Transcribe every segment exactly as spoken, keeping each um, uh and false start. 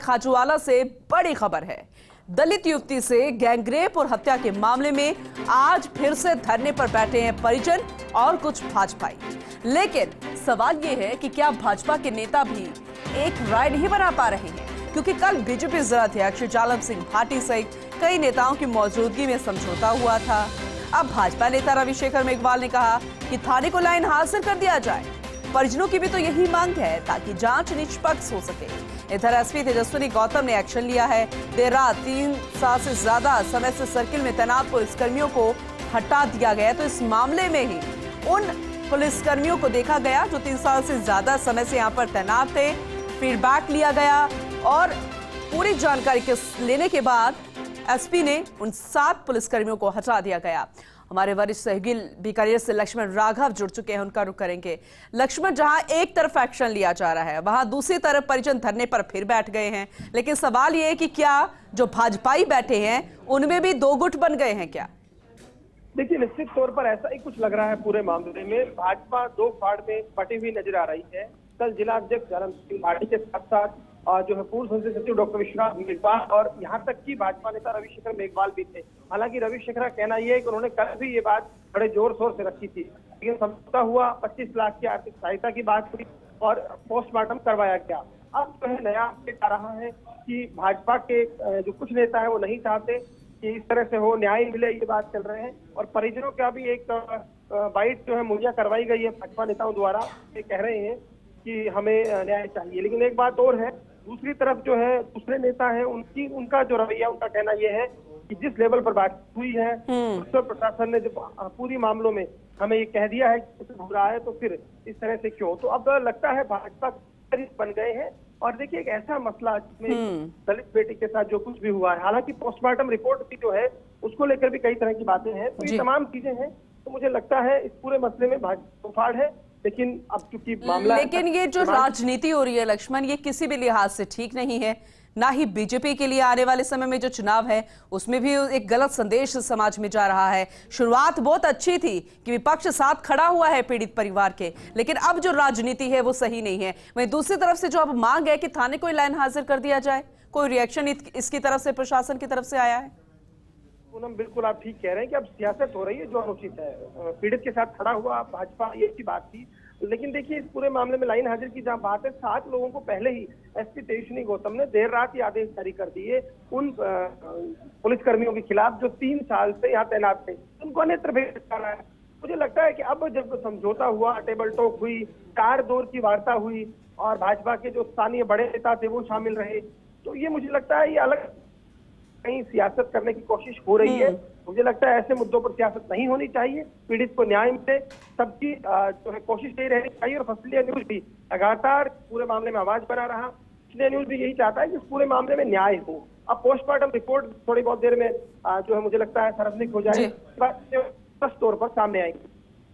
खाजूवाला से बड़ी खबर है। दलित युवती से गैंगरेप और हत्या के मामले में आज फिर से धरने पर बैठे हैं परिजन और कुछ भाजपाई। लेकिन सवाल यह है कि क्या भाजपा के नेता भी एक राय नहीं बना पा रहे हैं, क्योंकि कल बीजेपी जिला अध्यक्ष जालम सिंह भाटी सहित कई नेताओं की मौजूदगी में समझौता हुआ था। अब भाजपा नेता रविशेखर मेघवाल ने कहा कि थाने को लाइन हाजिर कर दिया जाए। परिजनों की भी तो यही मांग है ताकि जांच निष्पक्ष हो सके। इधर एसपी तेजस्विनी गौतम ने एक्शन लिया है। देर रात तीन साल से ज्यादा समय से सर्किल में तैनात पुलिसकर्मियों को हटा दिया गया, तो इस मामले में ही उन पुलिसकर्मियों को देखा गया जो तीन साल से ज्यादा समय से यहाँ पर तैनात थे। फीडबैक लिया गया और पूरी जानकारी के लेने के बाद एसपी ने उन सात पुलिसकर्मियों को हटा दिया गया। हमारे वरिष्ठ सहयोगी बीकानेर से लक्ष्मण राघव जुड़ चुके हैं, उनका रुख करेंगे। लक्ष्मण, जहां एक तरफ एक्शन लिया जा रहा है, वहां दूसरी तरफ परिजन धरने पर फिर बैठ गए हैं, लेकिन सवाल ये है कि क्या जो भाजपाई बैठे हैं उनमें भी दो गुट बन गए हैं क्या? देखिए, निश्चित तौर पर ऐसा ही कुछ लग रहा है। पूरे मामले में भाजपा दो फाड़ में बटी हुई नजर आ रही है। कल जिला अध्यक्ष जालम सिंह भाटी के साथ साथ जो है पूर्व संसदीय सचिव डॉक्टर विश्वनाथ मेघवाल और यहाँ तक कि भाजपा नेता रविशेखर मेघवाल भी थे। हालांकि रविशेखर का कहना यह है कि उन्होंने कल भी ये बात बड़े जोर शोर से रखी थी, लेकिन समझौता हुआ, पच्चीस लाख की आर्थिक सहायता की बात हुई और पोस्टमार्टम करवाया गया। अब जो है नया अपडेट आ रहा है कि भाजपा के जो कुछ नेता है वो नहीं चाहते कि इस तरह से हो, न्याय मिले, ये बात चल रहे हैं। और परिजनों का भी एक बाइट जो है मुहैया करवाई गई है भाजपा नेताओं द्वारा। ये कह रहे हैं कि हमें न्याय चाहिए। लेकिन एक बात और है, दूसरी तरफ जो है दूसरे नेता है, उनकी उनका जो रवैया, उनका कहना यह है कि जिस लेवल पर बात हुई है, उत्तर प्रशासन ने जो पूरी मामलों में हमें ये कह दिया है कि कुछ हो रहा है, तो फिर इस तरह से क्यों? तो अब लगता है भाजपा बन गए हैं। और देखिए, एक ऐसा मसला जिसमें दलित बेटी के साथ जो कुछ भी हुआ है, हालांकि पोस्टमार्टम रिपोर्ट भी जो है उसको लेकर भी कई तरह की बातें हैं, तो ये तमाम चीजें हैं। तो मुझे लगता है इस पूरे मसले में भाजपा फाड़ है। लेकिन अब चूंकि मामला लेकिन ये जो राजनीति हो रही है लक्ष्मण, ये किसी भी लिहाज से ठीक नहीं है, ना ही बीजेपी के लिए आने वाले समय में जो चुनाव है उसमें भी एक गलत संदेश समाज में जा रहा है। शुरुआत बहुत अच्छी थी कि विपक्ष साथ खड़ा हुआ है पीड़ित परिवार के, लेकिन अब जो राजनीति है वो सही नहीं है। वहीं दूसरी तरफ से जो अब मांग है कि थाने को लाइन हाजिर कर दिया जाए, कोई रिएक्शन इसकी तरफ से प्रशासन की तरफ से आया है? पूनम, बिल्कुल आप ठीक कह रहे हैं कि अब सियासत हो रही है जो अनुचित है। पीड़ित के साथ खड़ा हुआ भाजपा, ये की बात थी। लेकिन देखिए, इस पूरे मामले में लाइन हाजिर की जहां बात है, सात लोगों को पहले ही एसपी तेजस्विनी गौतम ने देर रात ये आदेश जारी कर दिए उन पुलिसकर्मियों के खिलाफ जो तीन साल से यहाँ तैनात थे, उनको नेत्र भेज कर रहा है। मुझे लगता है कि अब जब समझौता हुआ, टेबल टॉक हुई, चार दौर की वार्ता हुई और भाजपा के जो स्थानीय बड़े नेता थे वो शामिल रहे, तो ये मुझे लगता है ये अलग कहीं सियासत करने की कोशिश हो रही है। मुझे लगता है ऐसे मुद्दों पर सियासत नहीं होनी चाहिए। पीड़ित को न्याय मिले, सबकी जो है कोशिश यही रहनी चाहिए। और फसलिया न्यूज भी लगातार पूरे मामले में आवाज बना रहा। फसलिया न्यूज भी यही चाहता है कि इस पूरे मामले में न्याय हो। अब पोस्टमार्टम रिपोर्ट थोड़ी बहुत देर में जो है मुझे लगता है सार्वजनिक हो जाए, स्पष्ट तौर पर सामने आएगी।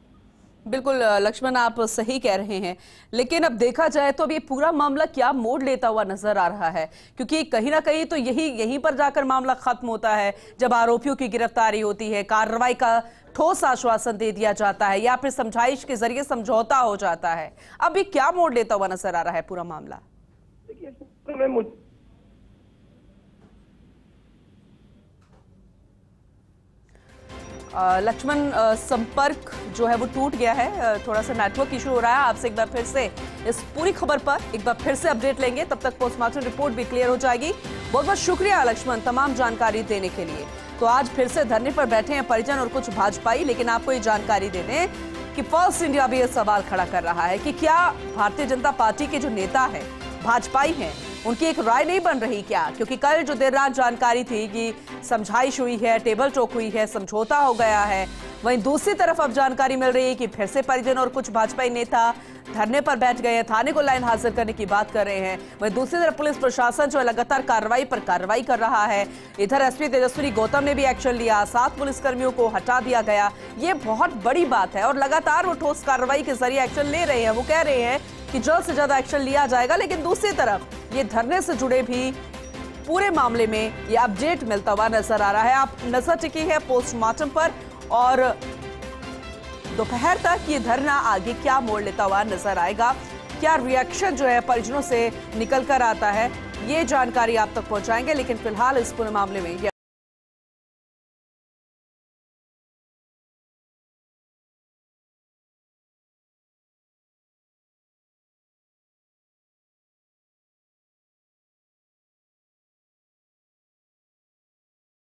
बिल्कुल लक्ष्मण, आप सही कह रहे हैं, लेकिन अब देखा जाए तो अब ये पूरा मामला क्या मोड़ लेता हुआ नजर आ रहा है, क्योंकि कहीं ना कहीं तो यही यहीं पर जाकर मामला खत्म होता है जब आरोपियों की गिरफ्तारी होती है, कार्रवाई का ठोस आश्वासन दे दिया जाता है या फिर समझाइश के जरिए समझौता हो जाता है। अब ये क्या मोड़ लेता हुआ नजर आ रहा है पूरा मामला? देखिए, लक्ष्मण, संपर्क जो है वो टूट गया है, थोड़ा सा नेटवर्क इशू हो रहा है। आपसे एक बार फिर से इस पूरी खबर पर एक बार फिर से अपडेट लेंगे, तब तक पोस्टमार्टम रिपोर्ट भी क्लियर हो जाएगी। बहुत बहुत शुक्रिया लक्ष्मण तमाम जानकारी देने के लिए। तो आज फिर से धरने पर बैठे हैं परिजन और कुछ भाजपाई, लेकिन आपको ये जानकारी दे दें कि फर्स्ट इंडिया भी ये सवाल खड़ा कर रहा है कि क्या भारतीय जनता पार्टी के जो नेता है, भाजपाई हैं, उनकी एक राय नहीं बन रही क्या? क्योंकि कल जो देर रात जानकारी थी कि समझाइश हुई है, टेबल टॉक हुई है, समझौता हो गया है, वहीं दूसरी तरफ अब जानकारी मिल रही है कि फिर से परिजन और कुछ भाजपाई नेता धरने पर बैठ गए हैं, थाने को लाइन हाजिर करने की बात कर रहे हैं। वहीं दूसरी तरफ पुलिस प्रशासन जो है लगातार कार्रवाई पर कार्रवाई कर रहा है। इधर एसपी तेजस्विनी गौतम ने भी एक्शन लिया, सात पुलिसकर्मियों को हटा दिया गया। ये बहुत बड़ी बात है और लगातार वो ठोस कार्रवाई के जरिए एक्शन ले रहे हैं। वो कह रहे हैं कि जल्द से जल्द एक्शन लिया जाएगा, लेकिन दूसरी तरफ ये धरने से जुड़े भी पूरे मामले में ये अपडेट मिलता हुआ नजर आ रहा है। आप नजर टिकी है पोस्टमार्टम पर और दोपहर तक ये धरना आगे क्या मोड़ लेता हुआ नजर आएगा, क्या रिएक्शन जो है परिजनों से निकल कर आता है, ये जानकारी आप तक पहुंचाएंगे, लेकिन फिलहाल इस पूरे मामले में